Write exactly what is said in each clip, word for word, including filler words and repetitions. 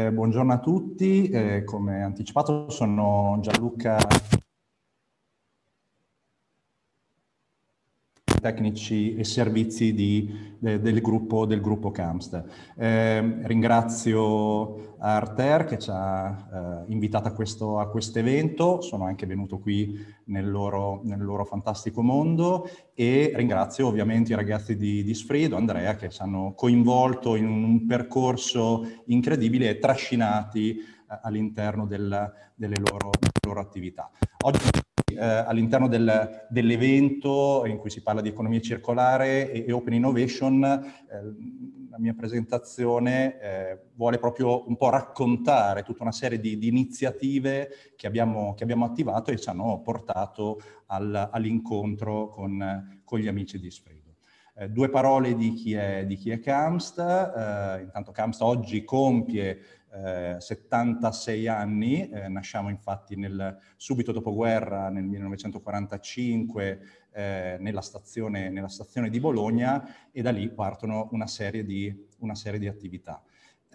Eh, buongiorno a tutti, eh, come anticipato sono Gianluca, tecnici e servizi di, de, del, gruppo, del gruppo CAMST. Eh, ringrazio Arter che ci ha eh, invitato a questo, a questo evento, sono anche venuto qui nel loro, nel loro fantastico mondo, e ringrazio ovviamente i ragazzi di, di Sfrido, Andrea, che ci hanno coinvolto in un percorso incredibile e trascinati eh, all'interno del, delle, loro, delle loro attività. Oggi Eh, all'interno del, dell'evento in cui si parla di economia circolare e, e open innovation, eh, la mia presentazione eh, vuole proprio un po' raccontare tutta una serie di, di iniziative che abbiamo, che abbiamo attivato e ci hanno portato al, all'incontro con, con gli amici di Sfrido. Eh, due parole di chi è, di chi è CAMST. Eh, intanto CAMST oggi compie Eh, settantasei anni, eh, nasciamo infatti nel, subito dopoguerra nel millenovecentoquarantacinque eh, nella, stazione, nella stazione di Bologna, e da lì partono una serie di, una serie di attività.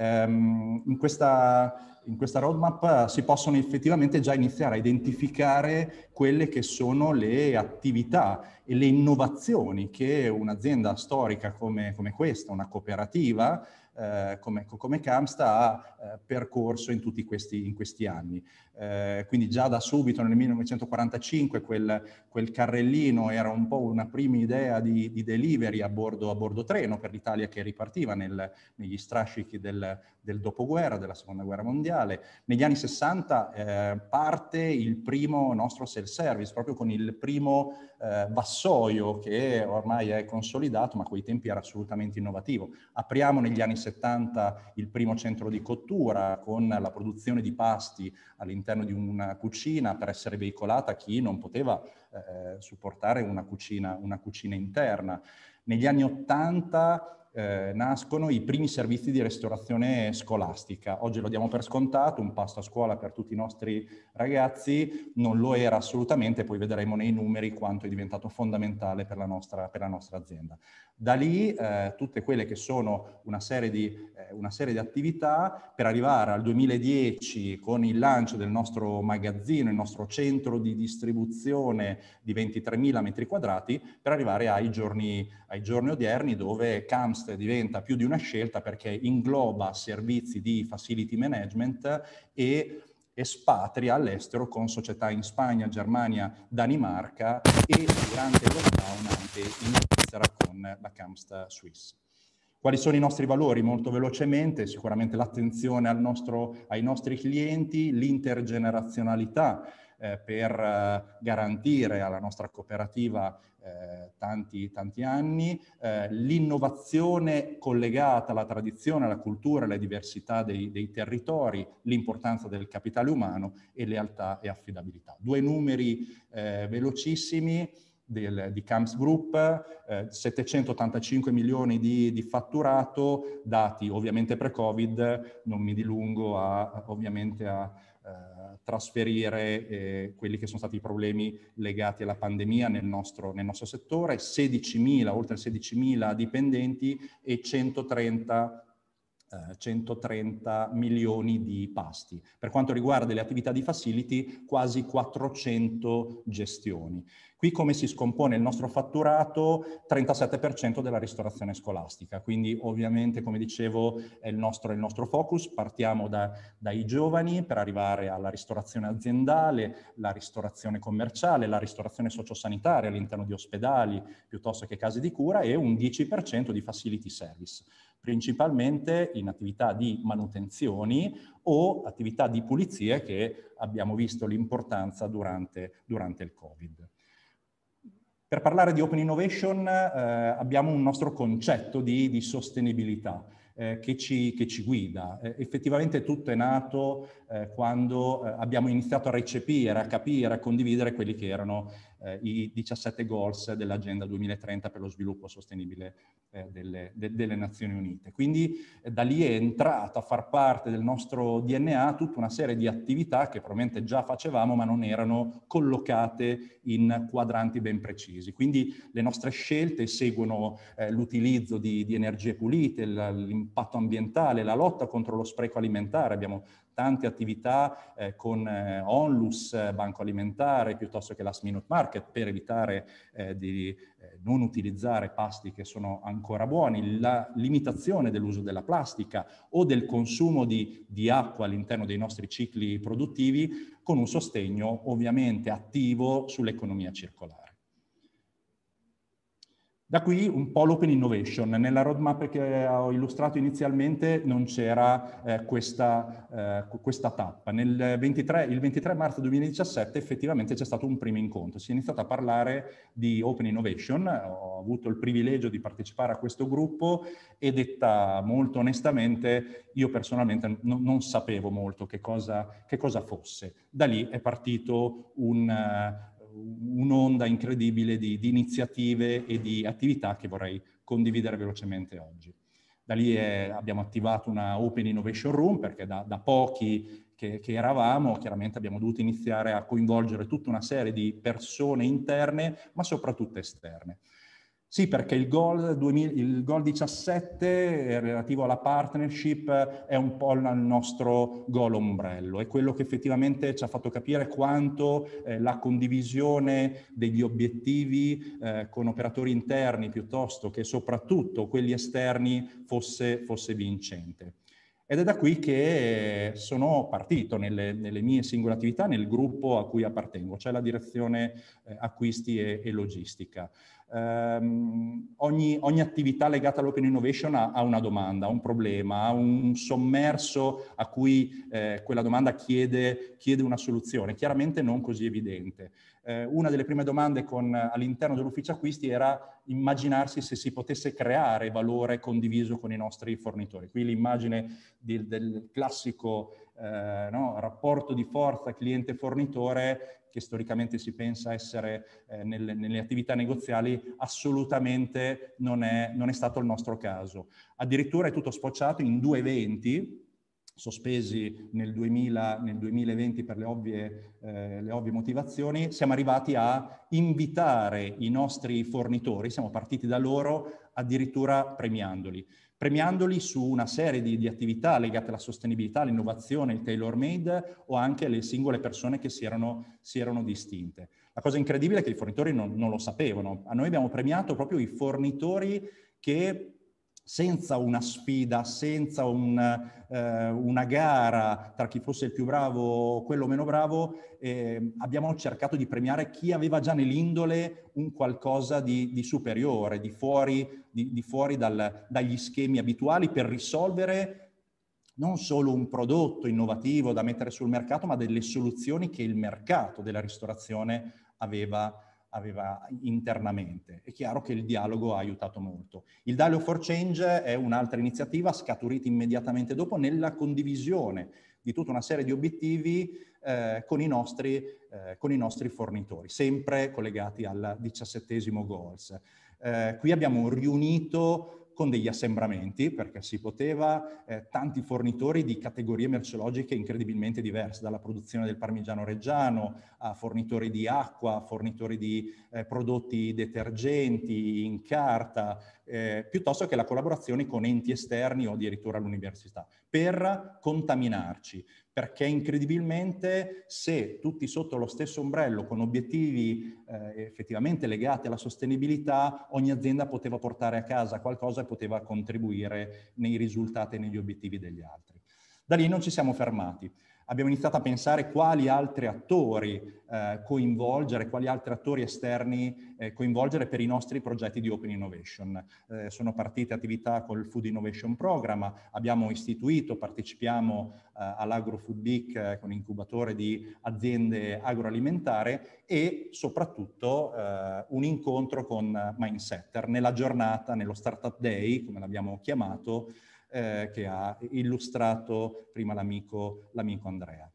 Um, in, questa, in questa roadmap si possono effettivamente già iniziare a identificare quelle che sono le attività e le innovazioni che un'azienda storica come, come questa, una cooperativa, Eh, come, come CAMST ha eh, percorso in tutti questi, in questi anni. Eh, quindi già da subito nel millenovecentoquarantacinque quel, quel carrellino era un po' una prima idea di, di delivery a bordo, a bordo treno per l'Italia che ripartiva nel, negli strascichi del, del dopoguerra, della seconda guerra mondiale. Negli anni sessanta eh, parte il primo nostro self-service, proprio con il primo eh, vassoio che ormai è consolidato, ma a quei tempi era assolutamente innovativo. Apriamo negli anni settanta il primo centro di cottura con la produzione di pasti all'interno di una cucina per essere veicolata a chi non poteva eh, supportare una cucina, una cucina interna. Negli anni ottanta Eh, nascono i primi servizi di ristorazione scolastica. Oggi lo diamo per scontato, un pasto a scuola per tutti i nostri ragazzi, non lo era assolutamente, poi vedremo nei numeri quanto è diventato fondamentale per la nostra, per la nostra azienda. Da lì eh, tutte quelle che sono una serie, di, eh, una serie di attività per arrivare al duemiladieci con il lancio del nostro magazzino, il nostro centro di distribuzione di ventitremila metri quadrati, per arrivare ai giorni, ai giorni odierni dove CAMST diventa più di una scelta perché ingloba servizi di facility management e espatria all'estero con società in Spagna, Germania, Danimarca e durante il lockdown anche in Svizzera con la CAMST Swiss. Quali sono i nostri valori? Molto velocemente, sicuramente l'attenzione al nostro, ai nostri clienti, l'intergenerazionalità eh, per eh, garantire alla nostra cooperativa eh, tanti, tanti anni, eh, l'innovazione collegata alla tradizione, alla cultura, alla diversità dei, dei territori, l'importanza del capitale umano e lealtà e affidabilità. Due numeri eh, velocissimi del, di CAMST Group, eh, settecentottantacinque milioni di, di fatturato, dati ovviamente pre-Covid, non mi dilungo a, ovviamente a eh, trasferire eh, quelli che sono stati i problemi legati alla pandemia nel nostro, nel nostro settore, sedicimila, oltre sedicimila dipendenti e centotrenta Uh, centotrenta milioni di pasti. Per quanto riguarda le attività di facility, quasi quattrocento gestioni. Qui come si scompone il nostro fatturato? trentasette per cento della ristorazione scolastica, quindi ovviamente, come dicevo, è il nostro, è il nostro focus. Partiamo da, dai giovani per arrivare alla ristorazione aziendale, la ristorazione commerciale, la ristorazione sociosanitaria all'interno di ospedali piuttosto che case di cura, e un dieci per cento di facility service, principalmente in attività di manutenzioni o attività di pulizie che abbiamo visto l'importanza durante, durante il Covid. Per parlare di Open Innovation eh, abbiamo un nostro concetto di, di sostenibilità eh, che, ci, che ci guida. Eh, effettivamente tutto è nato eh, quando eh, abbiamo iniziato a recepire, a capire, a condividere quelli che erano eh, i diciassette goals dell'Agenda duemilatrenta per lo sviluppo sostenibile eh, delle, de, delle Nazioni Unite. Quindi eh, da lì è entrato a far parte del nostro D N A tutta una serie di attività che probabilmente già facevamo ma non erano collocate in quadranti ben precisi. Quindi le nostre scelte seguono eh, l'utilizzo di, di energie pulite, l'impatto ambientale, la lotta contro lo spreco alimentare. Abbiamo tante attività eh, con eh, Onlus, eh, Banco Alimentare, piuttosto che Last Minute Market, per evitare eh, di eh, non utilizzare pasti che sono ancora buoni, la limitazione dell'uso della plastica o del consumo di, di acqua all'interno dei nostri cicli produttivi, con un sostegno ovviamente attivo sull'economia circolare. Da qui un po' l'open innovation. Nella roadmap che ho illustrato inizialmente non c'era eh, questa, eh, questa tappa. Nel ventitré, il ventitré marzo duemiladiciassette effettivamente c'è stato un primo incontro. Si è iniziato a parlare di open innovation. Ho avuto il privilegio di partecipare a questo gruppo e, detta molto onestamente, io personalmente no, non sapevo molto che cosa, che cosa fosse. Da lì è partito un... Uh, un'onda incredibile di, di iniziative e di attività che vorrei condividere velocemente oggi. Da lì è, abbiamo attivato una Open Innovation Room, perché da, da pochi che, che eravamo, chiaramente abbiamo dovuto iniziare a coinvolgere tutta una serie di persone interne, ma soprattutto esterne. Sì, perché il goal, duemila, il goal diciassette relativo alla partnership è un po' il nostro goal ombrello, è quello che effettivamente ci ha fatto capire quanto eh, la condivisione degli obiettivi eh, con operatori interni piuttosto che soprattutto quelli esterni fosse, fosse vincente. Ed è da qui che sono partito nelle, nelle mie singole attività, nel gruppo a cui appartengo, cioè la direzione eh, acquisti e, e logistica. Um, ogni, ogni attività legata all'open innovation ha, ha una domanda, ha un problema, ha un sommerso a cui eh, quella domanda chiede, chiede una soluzione, chiaramente non così evidente. Eh, una delle prime domande all'interno dell'ufficio acquisti era immaginarsi se si potesse creare valore condiviso con i nostri fornitori. Qui l'immagine del, del classico eh, no, rapporto di forza cliente-fornitore, che storicamente si pensa essere eh, nelle, nelle attività negoziali, assolutamente non è, non è stato il nostro caso. Addirittura è tutto sfociato in due eventi sospesi nel, duemila, nel duemilaventi per le ovvie, eh, le ovvie motivazioni. Siamo arrivati a invitare i nostri fornitori, siamo partiti da loro addirittura premiandoli. premiandoli su una serie di, di attività legate alla sostenibilità, all'innovazione, il tailor-made o anche le singole persone che si erano, si erano distinte. La cosa incredibile è che i fornitori non, non lo sapevano. A noi abbiamo premiato proprio i fornitori che senza una sfida, senza un, eh, una gara tra chi fosse il più bravo o quello meno bravo, eh, abbiamo cercato di premiare chi aveva già nell'indole un qualcosa di, di superiore, di fuori, di, di fuori dal, dagli schemi abituali, per risolvere non solo un prodotto innovativo da mettere sul mercato, ma delle soluzioni che il mercato della ristorazione aveva aveva internamente. È chiaro che il dialogo ha aiutato molto. Il Dialogue for Change è un'altra iniziativa scaturita immediatamente dopo nella condivisione di tutta una serie di obiettivi eh, con, i nostri, eh, con i nostri fornitori, sempre collegati al diciassettesimo goals. Eh, qui abbiamo riunito con degli assembramenti, perché si poteva, eh, tanti fornitori di categorie merceologiche incredibilmente diverse, dalla produzione del parmigiano reggiano a fornitori di acqua, fornitori di eh, prodotti detergenti in carta, eh, piuttosto che la collaborazione con enti esterni o addirittura all'università, per contaminarci. Perché incredibilmente, se tutti sotto lo stesso ombrello con obiettivi eh, effettivamente legati alla sostenibilità, ogni azienda poteva portare a casa qualcosa e poteva contribuire nei risultati e negli obiettivi degli altri. Da lì non ci siamo fermati. Abbiamo iniziato a pensare quali altri attori eh, coinvolgere, quali altri attori esterni eh, coinvolgere per i nostri progetti di Open Innovation. Eh, sono partite attività col Food Innovation Program, abbiamo istituito, partecipiamo eh, all'Agro-Food Week eh, con incubatore di aziende agroalimentari e soprattutto eh, un incontro con Mindsetter nella giornata, nello Startup Day, come l'abbiamo chiamato, Eh, che ha illustrato prima l'amico l'amico Andrea.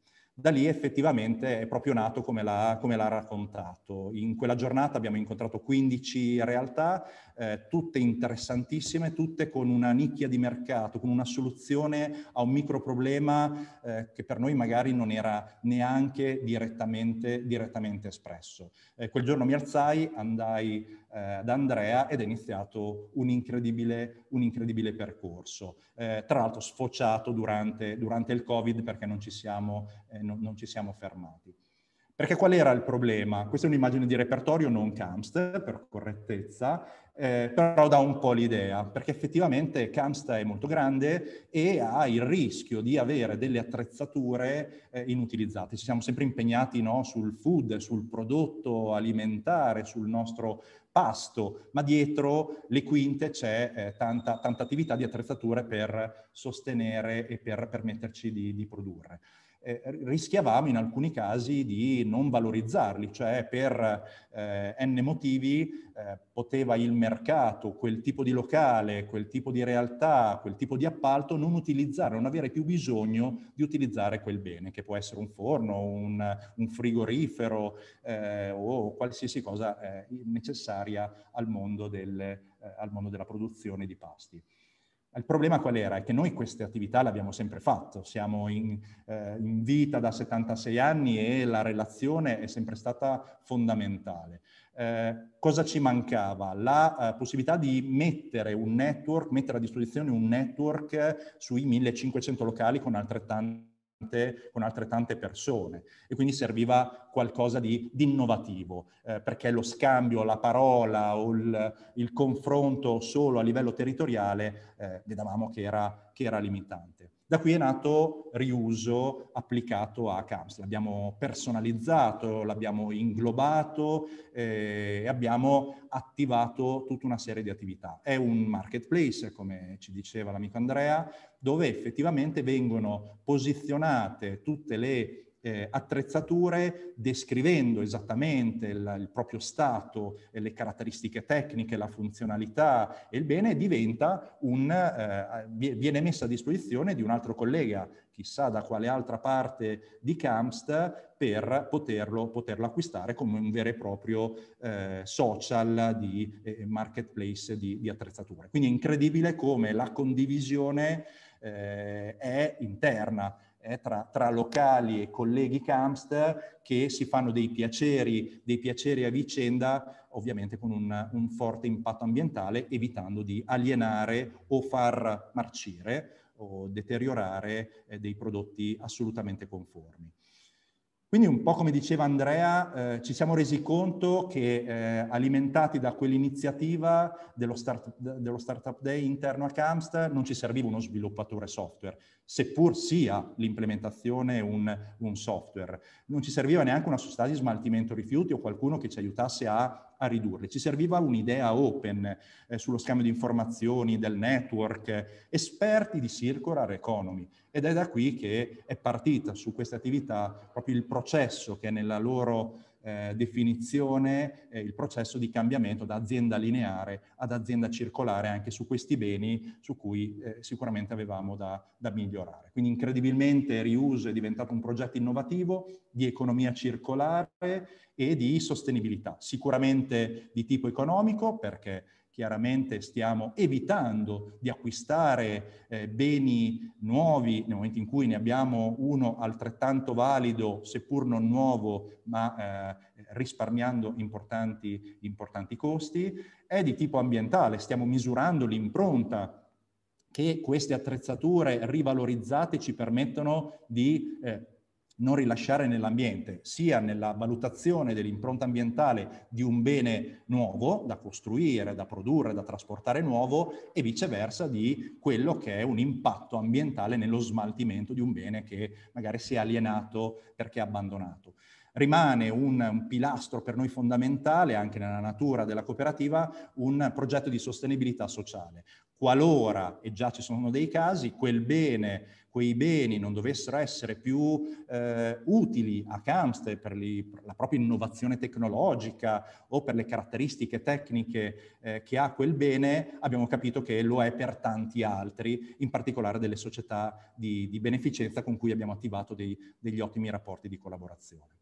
da lì effettivamente è proprio nato come l'ha, come l'ha raccontato. In quella giornata abbiamo incontrato quindici realtà, eh, tutte interessantissime, tutte con una nicchia di mercato, con una soluzione a un microproblema eh, che per noi magari non era neanche direttamente, direttamente espresso. Eh, quel giorno mi alzai, andai eh, da Andrea ed è iniziato un incredibile, un incredibile percorso. Eh, tra l'altro sfociato durante, durante il Covid perché non ci siamo, eh, non, non ci siamo fermati. Perché qual era il problema? Questa è un'immagine di repertorio, non Kamst, per correttezza, eh, però dà un po' l'idea, perché effettivamente Kamst è molto grande e ha il rischio di avere delle attrezzature eh, inutilizzate. Ci siamo sempre impegnati, no, sul food, sul prodotto alimentare, sul nostro pasto, ma dietro le quinte c'è eh, tanta, tanta attività di attrezzature per sostenere e per permetterci di, di produrre. Eh, rischiavamo in alcuni casi di non valorizzarli, cioè per eh, n motivi eh, poteva il mercato, quel tipo di locale, quel tipo di realtà, quel tipo di appalto non utilizzare, non avere più bisogno di utilizzare quel bene, che può essere un forno, un, un frigorifero eh, o qualsiasi cosa eh, necessaria al mondo, del, eh, al mondo della produzione di pasti. Il problema qual era? È che noi queste attività le abbiamo sempre fatto, siamo in, eh, in vita da settantasei anni e la relazione è sempre stata fondamentale. Eh, cosa ci mancava? La eh, possibilità di mettere un network, mettere a disposizione un network sui millecinquecento locali con altrettante con altrettante persone e quindi serviva qualcosa di, di innovativo eh, perché lo scambio, la parola o il, il confronto solo a livello territoriale eh, vedevamo che era, che era limitante. Da qui è nato Riuso applicato a Kamst. L'abbiamo personalizzato, l'abbiamo inglobato eh, e abbiamo attivato tutta una serie di attività. È un marketplace, come ci diceva l'amico Andrea, dove effettivamente vengono posizionate tutte le eh, attrezzature descrivendo esattamente il, il proprio stato, e le caratteristiche tecniche, la funzionalità e il bene, diventa un, eh, viene messa a disposizione di un altro collega, chissà da quale altra parte di Kamst, per poterlo, poterlo acquistare come un vero e proprio eh, social di eh, marketplace di, di attrezzature. Quindi è incredibile come la condivisione eh, è interna, è tra, tra locali e colleghi Kamst che si fanno dei piaceri, dei piaceri a vicenda, ovviamente con un, un forte impatto ambientale, evitando di alienare o far marcire o deteriorare eh, dei prodotti assolutamente conformi. Quindi un po' come diceva Andrea, eh, ci siamo resi conto che eh, alimentati da quell'iniziativa dello, start, dello Startup Day interno a Kamst non ci serviva uno sviluppatore software, seppur sia l'implementazione un, un software. Non ci serviva neanche una società di smaltimento rifiuti o qualcuno che ci aiutasse a, a ridurli. Ci serviva un'idea open eh, sullo scambio di informazioni, del network, eh, esperti di circular economy. Ed è da qui che è partita su queste attività proprio il processo che è nella loro eh, definizione, eh, il processo di cambiamento da azienda lineare ad azienda circolare anche su questi beni su cui eh, sicuramente avevamo da, da migliorare. Quindi incredibilmente Riuso è diventato un progetto innovativo di economia circolare e di sostenibilità, sicuramente di tipo economico perché chiaramente stiamo evitando di acquistare eh, beni nuovi nel momento in cui ne abbiamo uno altrettanto valido, seppur non nuovo, ma eh, risparmiando importanti, importanti costi. È di tipo ambientale, stiamo misurando l'impronta che queste attrezzature rivalorizzate ci permettono di eh, non rilasciare nell'ambiente, sia nella valutazione dell'impronta ambientale di un bene nuovo da costruire, da produrre, da trasportare nuovo e viceversa di quello che è un impatto ambientale nello smaltimento di un bene che magari si è alienato perché è abbandonato. Rimane un, un pilastro per noi fondamentale, anche nella natura della cooperativa, un progetto di sostenibilità sociale. Qualora, e già ci sono dei casi, quel bene, quei beni non dovessero essere più eh, utili a Camst per, li, per la propria innovazione tecnologica o per le caratteristiche tecniche eh, che ha quel bene, abbiamo capito che lo è per tanti altri, in particolare delle società di, di beneficenza con cui abbiamo attivato dei, degli ottimi rapporti di collaborazione.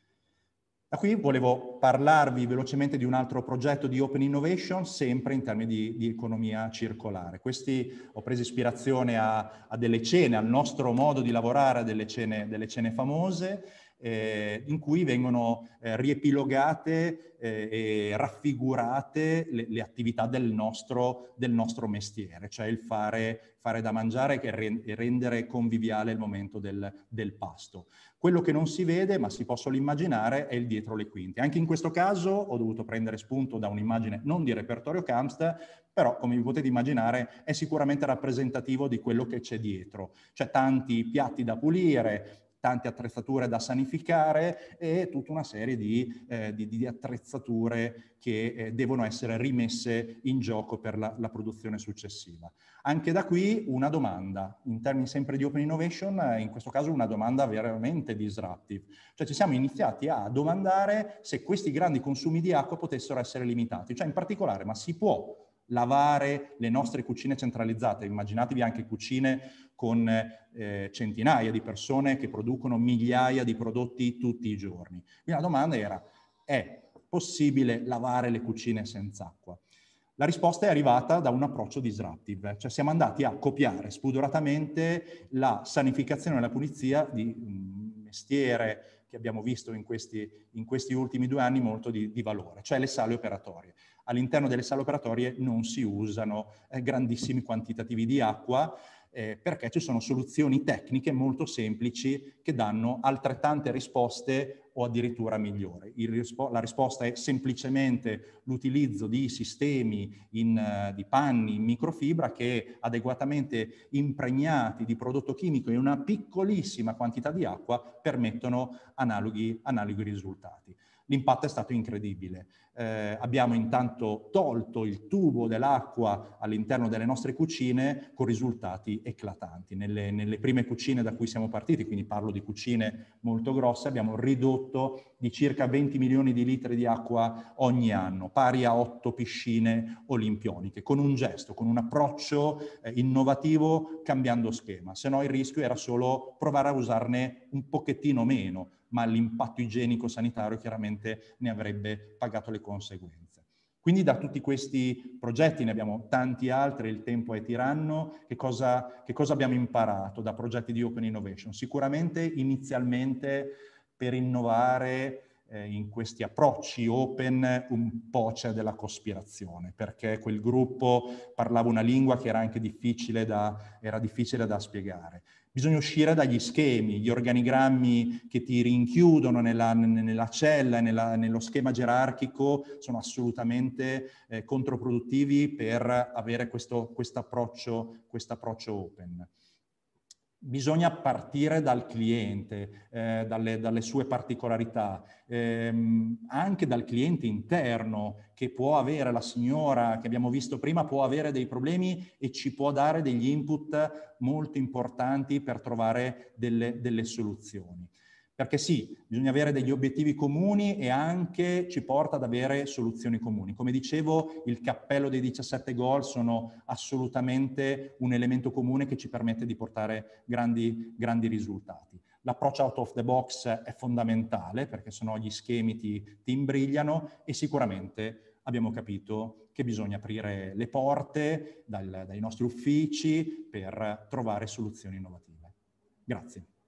Da qui volevo parlarvi velocemente di un altro progetto di Open Innovation, sempre in termini di, di economia circolare. Questi ho preso ispirazione a, a delle cene, al nostro modo di lavorare, a delle cene, delle cene famose, eh, in cui vengono eh, riepilogate eh, e raffigurate le, le attività del nostro, del nostro mestiere, cioè il fare, fare da mangiare e rendere conviviale il momento del, del pasto. Quello che non si vede, ma si può solo immaginare, è il dietro le quinte. Anche in questo caso ho dovuto prendere spunto da un'immagine non di repertorio Camst, però, come vi potete immaginare, è sicuramente rappresentativo di quello che c'è dietro. C'è tanti piatti da pulire, tante attrezzature da sanificare e tutta una serie di, eh, di, di attrezzature che eh, devono essere rimesse in gioco per la, la produzione successiva. Anche da qui una domanda, in termini sempre di Open Innovation, eh, in questo caso una domanda veramente disruptive. Cioè ci siamo iniziati a domandare se questi grandi consumi di acqua potessero essere limitati. Cioè in particolare, ma si può lavare le nostre cucine centralizzate? Immaginatevi anche cucine con eh, centinaia di persone che producono migliaia di prodotti tutti i giorni. Quindi la domanda era, è possibile lavare le cucine senza acqua? La risposta è arrivata da un approccio disruptive, cioè siamo andati a copiare spudoratamente la sanificazione e la pulizia di un mestiere che abbiamo visto in questi, in questi ultimi due anni molto di, di valore, cioè le sale operatorie. All'interno delle sale operatorie non si usano eh, grandissimi quantitativi di acqua, Eh, perché ci sono soluzioni tecniche molto semplici che danno altrettante risposte o addirittura migliori. Il rispo- la risposta è semplicemente l'utilizzo di sistemi in, uh, di panni in microfibra che adeguatamente impregnati di prodotto chimico in una piccolissima quantità di acqua permettono analoghi, analoghi risultati. L'impatto è stato incredibile. Eh, abbiamo intanto tolto il tubo dell'acqua all'interno delle nostre cucine con risultati eclatanti. Nelle, nelle prime cucine da cui siamo partiti, quindi parlo di cucine molto grosse, abbiamo ridotto di circa venti milioni di litri di acqua ogni anno, pari a otto piscine olimpioniche, con un gesto, con un approccio eh, innovativo, cambiando schema. Se no il rischio era solo provare a usarne un pochettino meno, ma l'impatto igienico-sanitario chiaramente ne avrebbe pagato le conseguenze. Quindi da tutti questi progetti, ne abbiamo tanti altri, il tempo è tiranno, che cosa, che cosa abbiamo imparato da progetti di Open Innovation? Sicuramente inizialmente per innovare eh, in questi approcci open un po' c'è della cospirazione, perché quel gruppo parlava una lingua che era anche difficile da, era difficile da spiegare. Bisogna uscire dagli schemi, gli organigrammi che ti rinchiudono nella, nella cella, nella, nello schema gerarchico, sono assolutamente eh, controproduttivi per avere questo approccio, questo approccio open. Bisogna partire dal cliente, eh, dalle, dalle sue particolarità, ehm, anche dal cliente interno che può avere, la signora che abbiamo visto prima, può avere dei problemi e ci può dare degli input molto importanti per trovare delle, delle soluzioni. Perché sì, bisogna avere degli obiettivi comuni e anche ci porta ad avere soluzioni comuni. Come dicevo, il cappello dei diciassette goal sono assolutamente un elemento comune che ci permette di portare grandi, grandi risultati. L'approccio out of the box è fondamentale perché sennò gli schemi ti, ti imbrigliano e sicuramente abbiamo capito che bisogna aprire le porte dal, dai nostri uffici per trovare soluzioni innovative. Grazie.